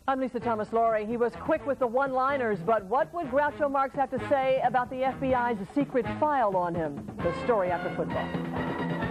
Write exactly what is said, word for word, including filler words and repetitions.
I'm Lisa Thomas-Laury. He was quick with the one-liners, but what would Groucho Marx have to say about the F B I's secret file on him? The story after football.